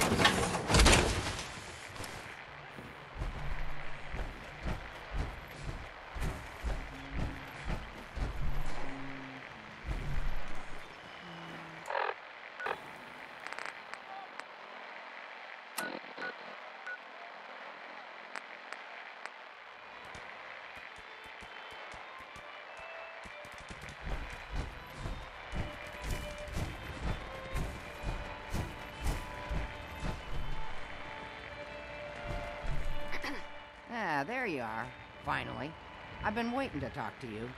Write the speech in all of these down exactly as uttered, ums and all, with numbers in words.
Ah, there you are. Finally. I've been waiting to talk to you.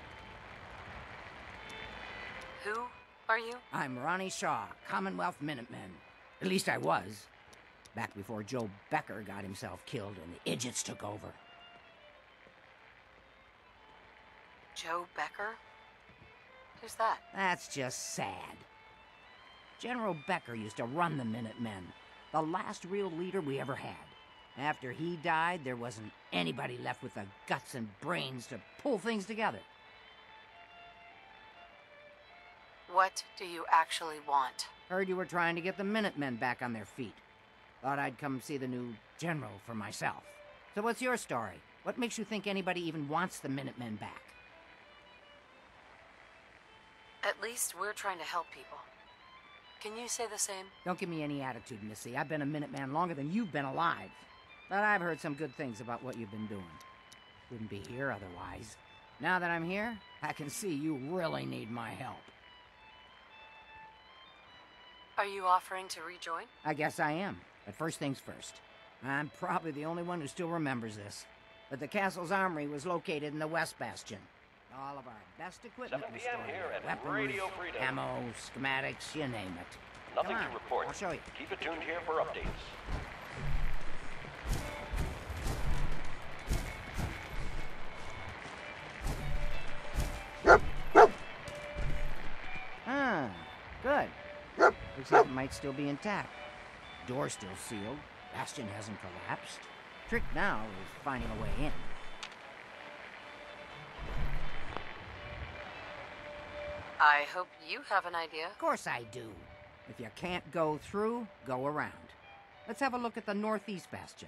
Who are you? I'm Ronnie Shaw, Commonwealth Minutemen. At least I was. Back before Joe Becker got himself killed and the idiots took over. Joe Becker? Who's that? That's just sad. General Becker used to run the Minutemen. The last real leader we ever had. After he died, there wasn't anybody left with the guts and brains to pull things together. What do you actually want? Heard you were trying to get the Minutemen back on their feet. Thought I'd come see the new general for myself. So what's your story? What makes you think anybody even wants the Minutemen back? At least we're trying to help people. Can you say the same? Don't give me any attitude, Missy. I've been a Minuteman longer than you've been alive. But I've heard some good things about what you've been doing. Wouldn't be here otherwise. Now that I'm here, I can see you really need my help. Are you offering to rejoin? I guess I am. But first things first. I'm probably the only one who still remembers this. But the castle's armory was located in the West Bastion. All of our best equipment was stored here there. at Weapons, Radio Freedom. ammo, schematics, you name it. Nothing Come on, to report. I'll show you. Keep it tuned here for updates. Ah, good. Looks like it might still be intact. Door's still sealed. Bastion hasn't collapsed. Trick now is finding a way in. I hope you have an idea. Of course I do. If you can't go through, go around. Let's have a look at the Northeast Bastion.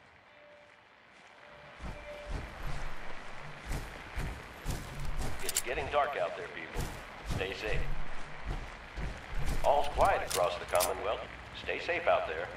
It's getting dark out there, people. Stay safe. All's quiet across the Commonwealth. Stay safe out there.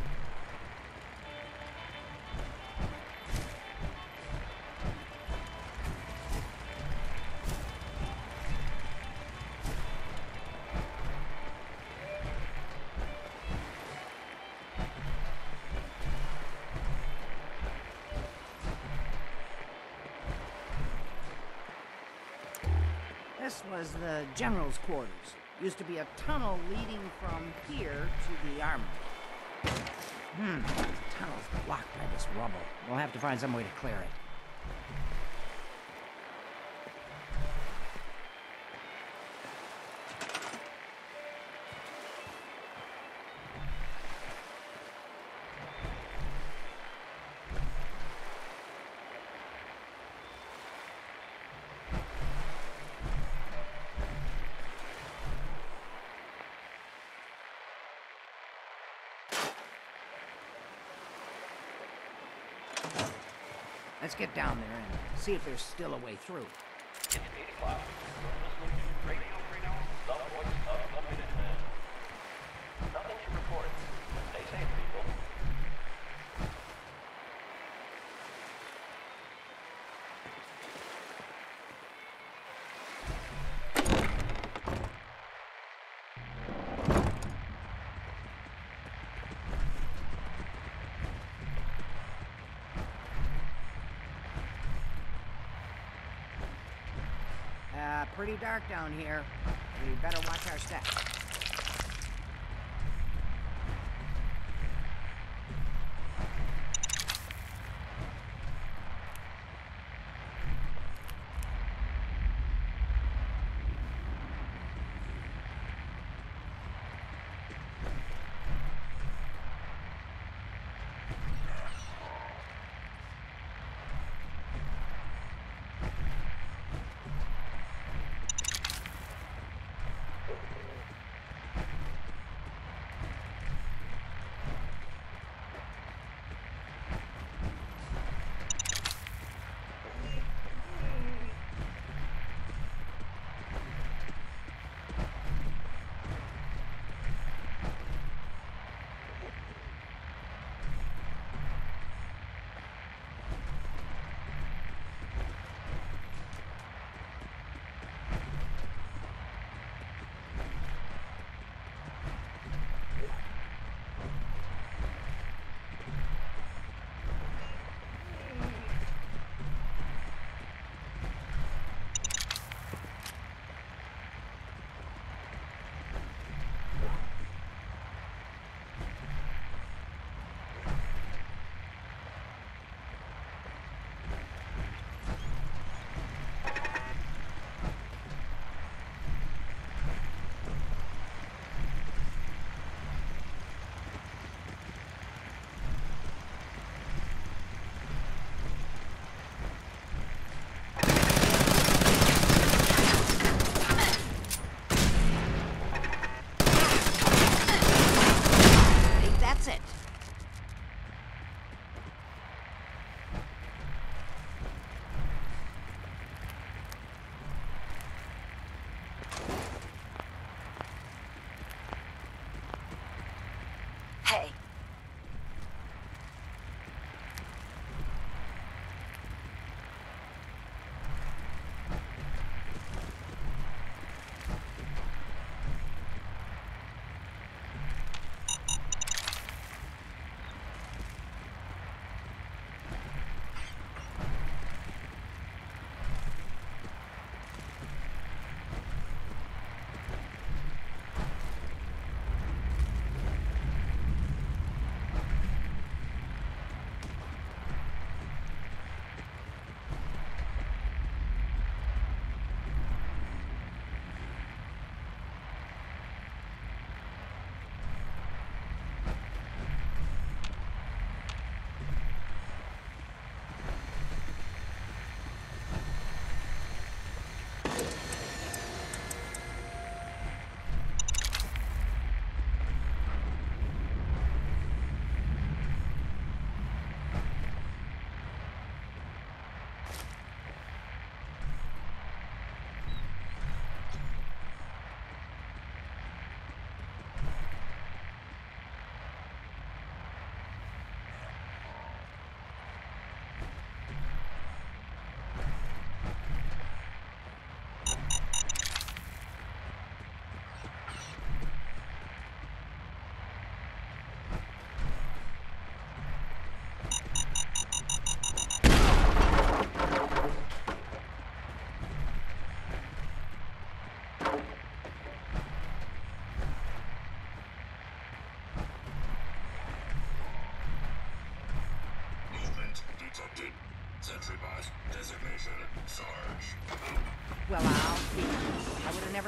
This was the general's quarters. Used to be a tunnel leading from here to the armory. Hmm, the tunnel's blocked by this rubble. We'll have to find some way to clear it. Let's get down there and see if there's still a way through. It's eight o'clock. You're listening to Radio Freedom, the voice of the Minutemen. Nothing to report. Stay safe, people. Uh, pretty dark down here. We better watch our steps.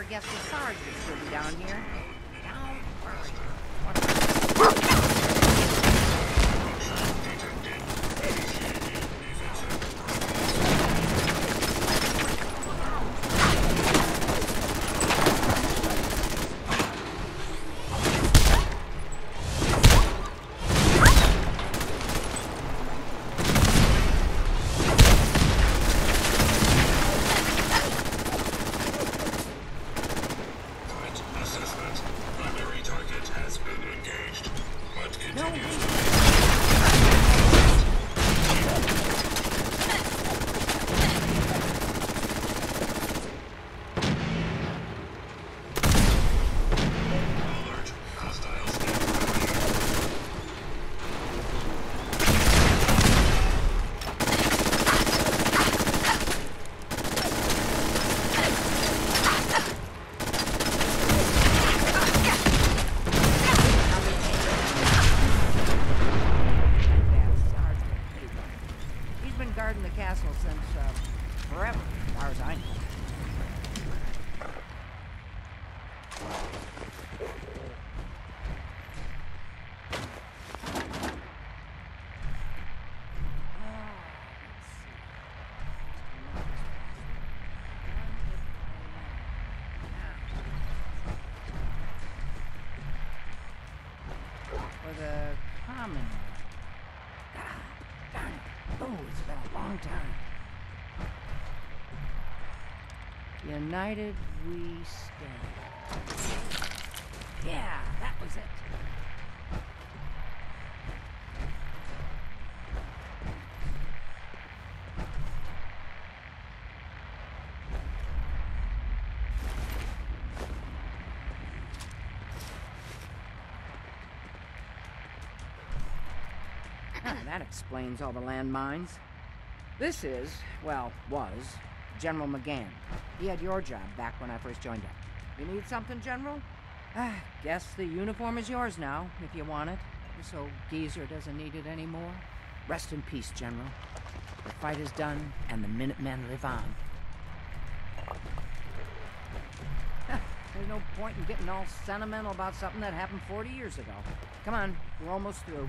guess the Sarge will still be down here. Don't worry. United we stand. Yeah, that was it. Huh, that explains all the landmines. This is, well, was, General McGann. He had your job back when I first joined up. You need something, General? Ah, guess the uniform is yours now, if you want it. So Geezer doesn't need it anymore. Rest in peace, General. The fight is done, and the Minutemen live on. There's no point in getting all sentimental about something that happened forty years ago. Come on, we're almost through.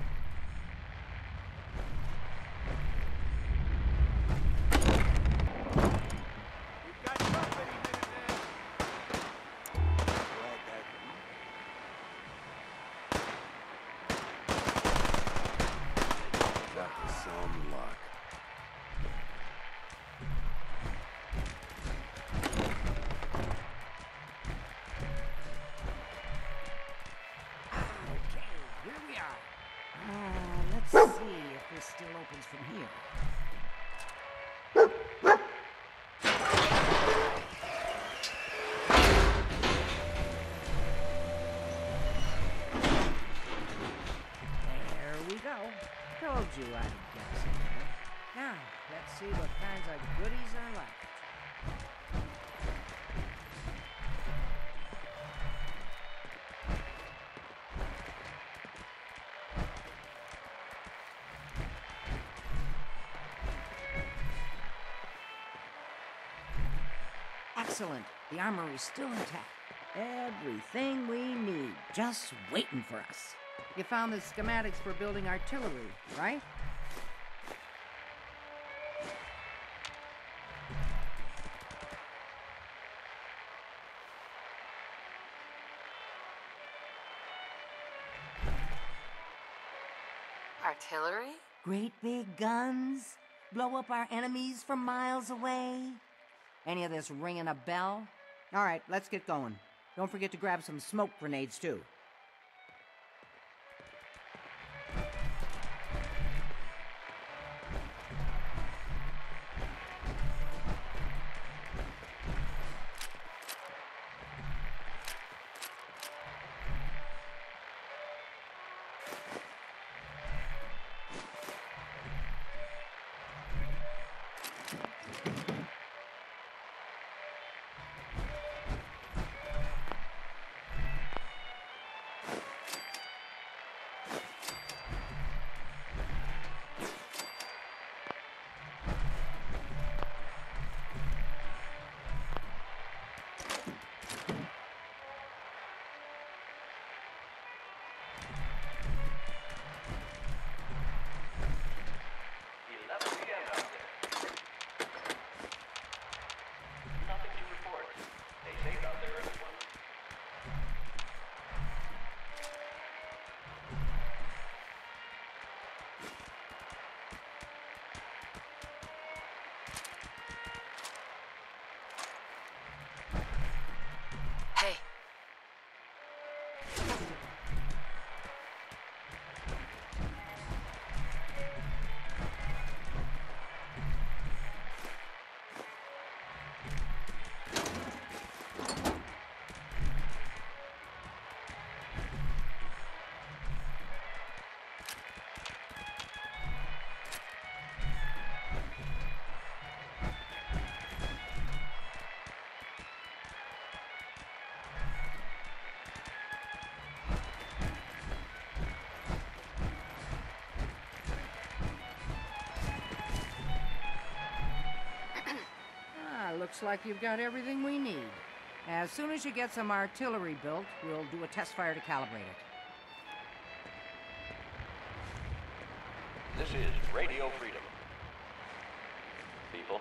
From here. There we go. Told you I'd guess it. Now, let's see what kinds of goodies are left. Excellent. The armory's still intact. Everything we need, just waiting for us. You found the schematics for building artillery, right? Artillery? Great big guns. Blow up our enemies from miles away. Any of this ringing a bell? All right, let's get going. Don't forget to grab some smoke grenades, too. looks like you've got everything we need. As soon as you get some artillery built, we'll do a test fire to calibrate it. This is Radio Freedom. People.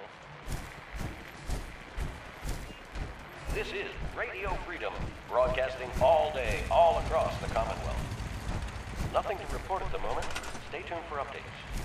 This is Radio Freedom, broadcasting all day, all across the Commonwealth. Nothing to report at the moment. Stay tuned for updates.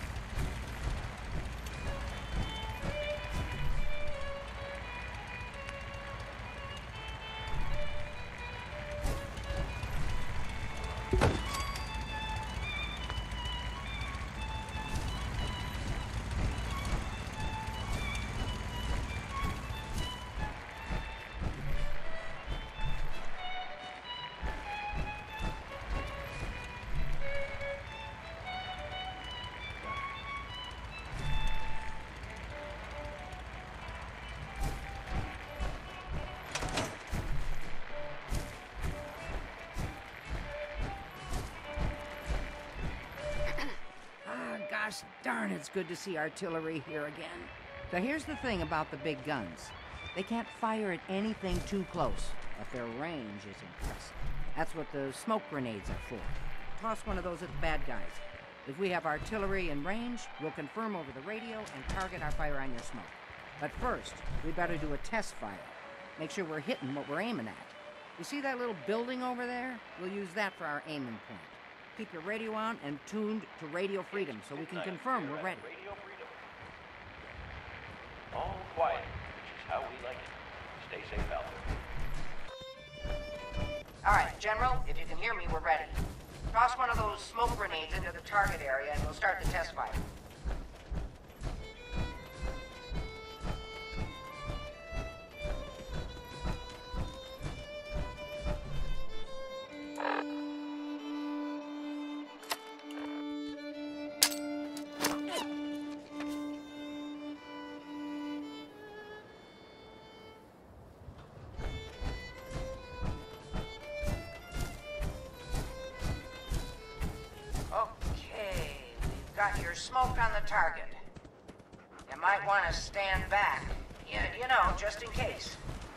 Gosh darn, it's good to see artillery here again. So here's the thing about the big guns. They can't fire at anything too close, but their range is impressive. That's what the smoke grenades are for. Toss one of those at the bad guys. If we have artillery in range, we'll confirm over the radio and target our fire on your smoke. But first, we better do a test fire. Make sure we're hitting what we're aiming at. You see that little building over there? We'll use that for our aiming point. Keep your radio on and tuned to Radio Freedom so we can confirm we're ready. Radio Freedom. All quiet, which is how we like it. Stay safe out there. All right, General, if you can hear me, we're ready. Toss one of those smoke grenades into the target area and we'll start the test fire. Got your smoke on the target. You might want to stand back. You, you know, just in case.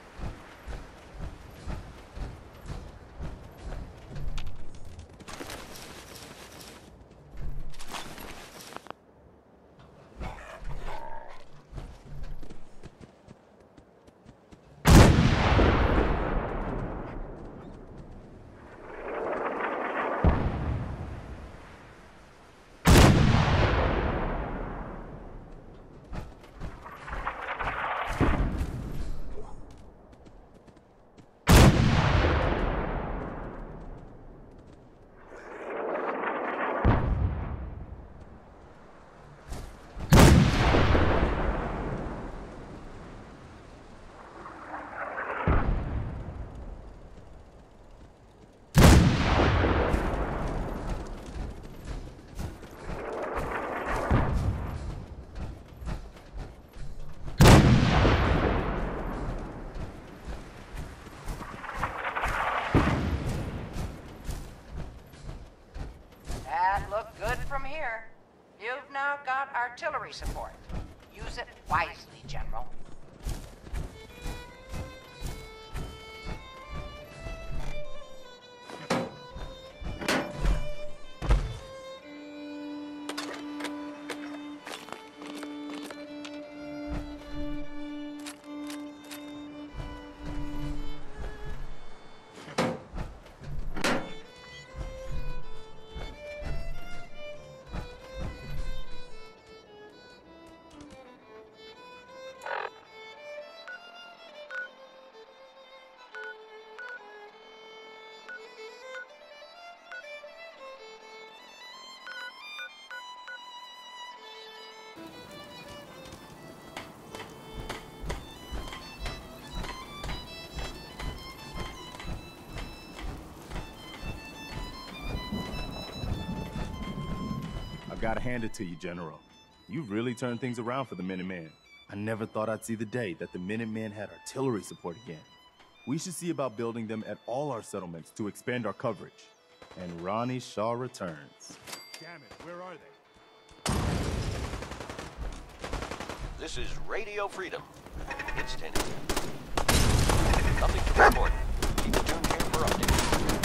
Here, you've now got artillery support. Use it wisely, General. Gotta hand it to you, General. You've really turned things around for the Minutemen. I never thought I'd see the day that the Minutemen had artillery support again. We should see about building them at all our settlements to expand our coverage. And Ronnie Shaw returns. Damn it, where are they? This is Radio Freedom. It's ten a m Nothing to report. Keep tuned here for updates.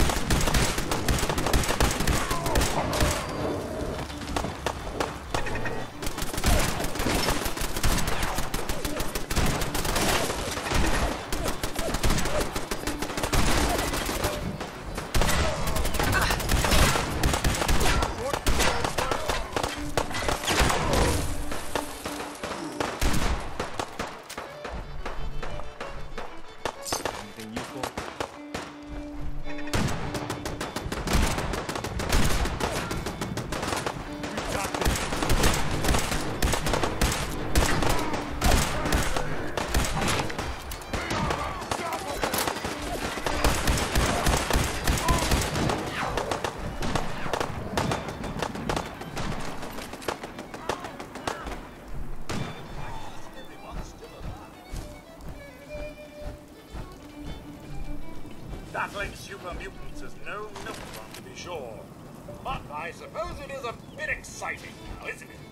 Battling super mutants is no milk run, to be sure. But I suppose it is a bit exciting now, isn't it?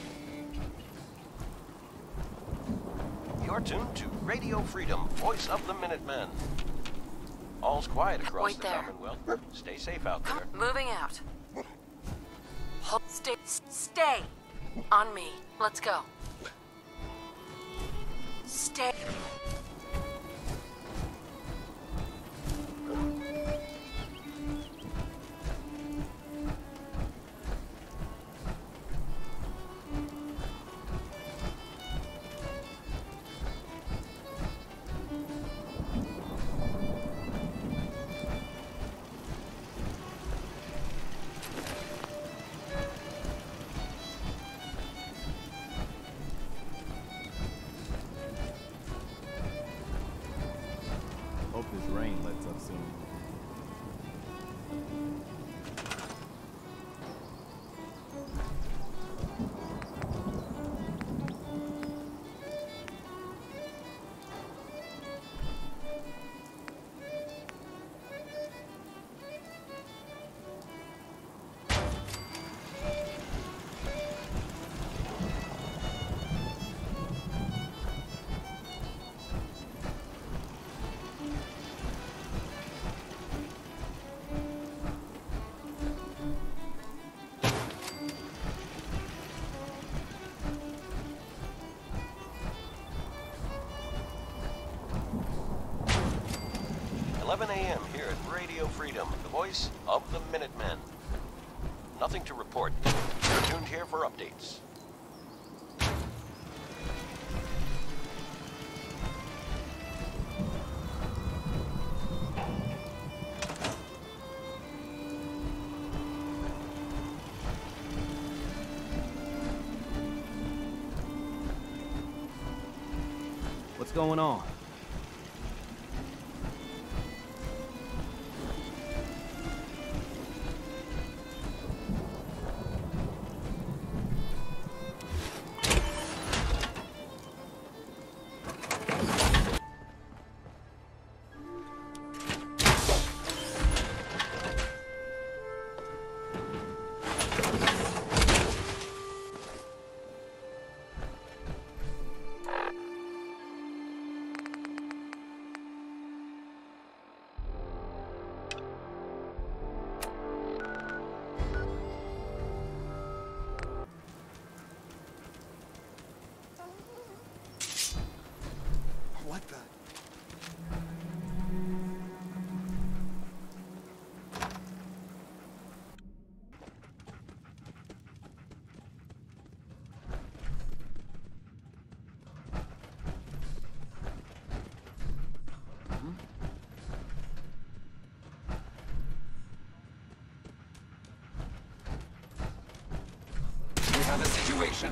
You're tuned to Radio Freedom, voice of the Minutemen. All's quiet across Wait the there. Commonwealth. Stay safe out Come, there. moving out. Hold, stay, s- stay on me. Let's go. Stay. Hope this rain lets up soon. eleven a m here at Radio Freedom, the voice of the Minutemen. Nothing to report. You're tuned here for updates. What's going on? What the? We have a situation.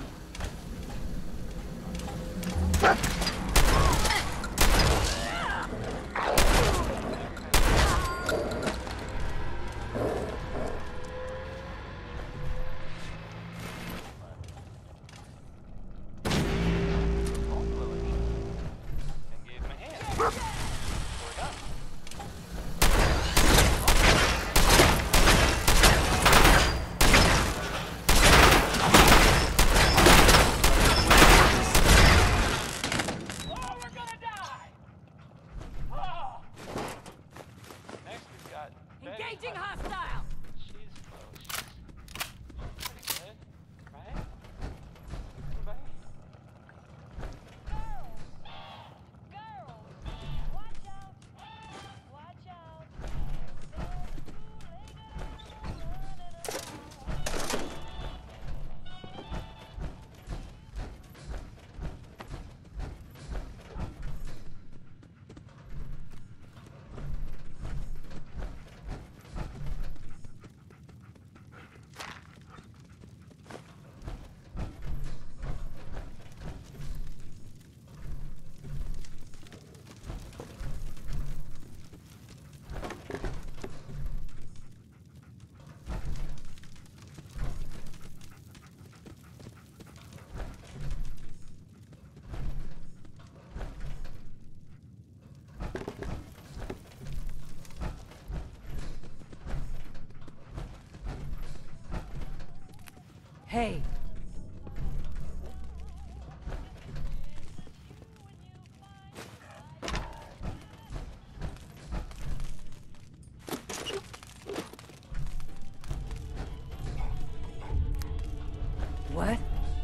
Hey. What?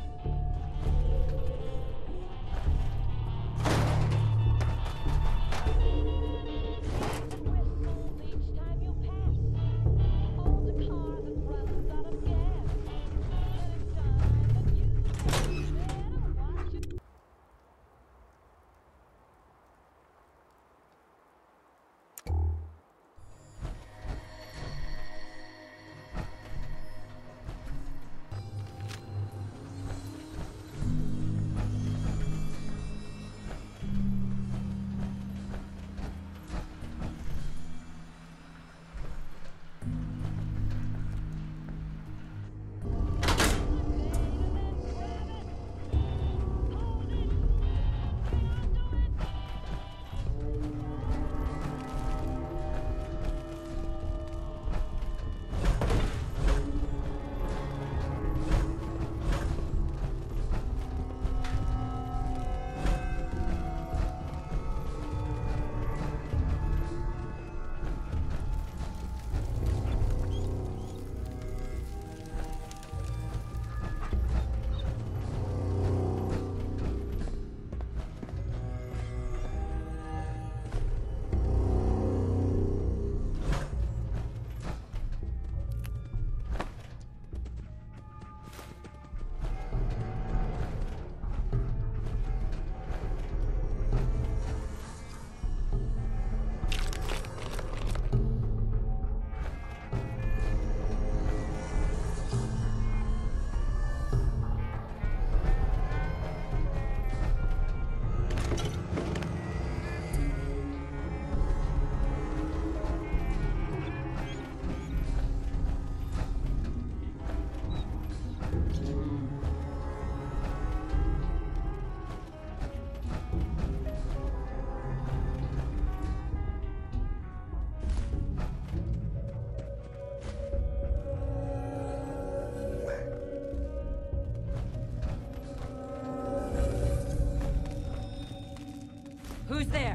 Who's there?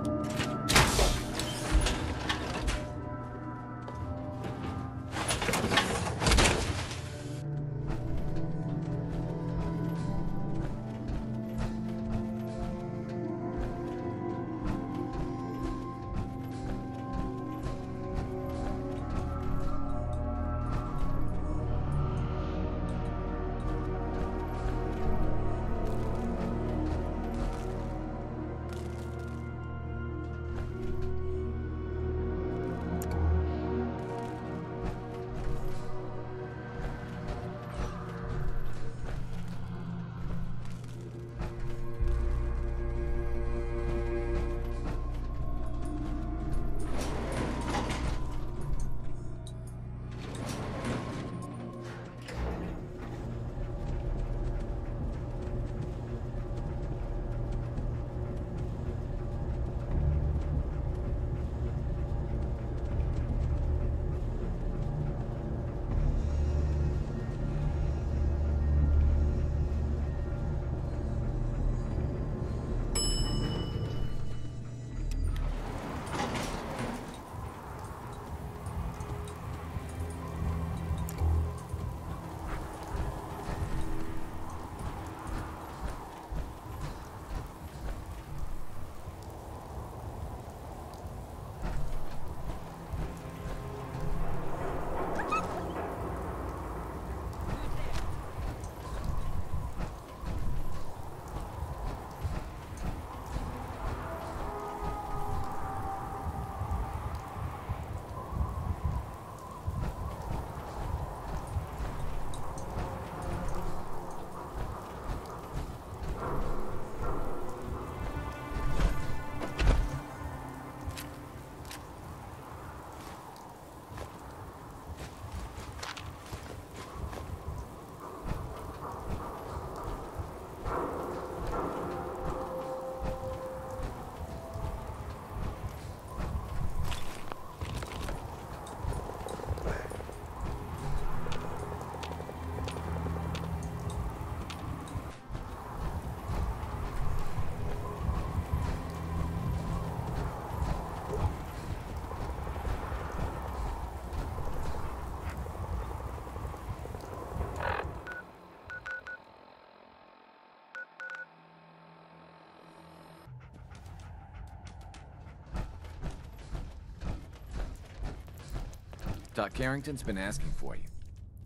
Doc Carrington's been asking for you.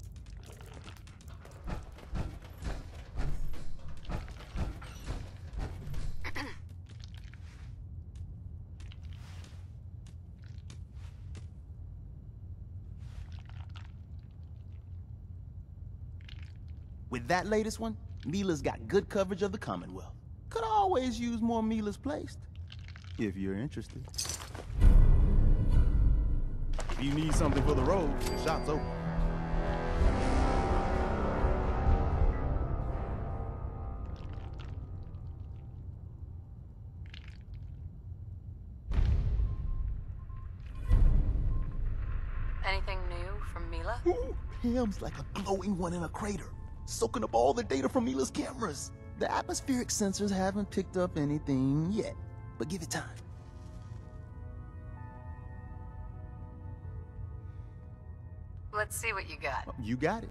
With that latest one, Mila's got good coverage of the Commonwealth. Could always use more Mila's placed, if you're interested. If you need something for the road, the shop's open. Anything new from Mila? Ooh, Pam's like a glowing one in a crater, soaking up all the data from Mila's cameras. The atmospheric sensors haven't picked up anything yet, but give it time. Let's see what you got. You got it.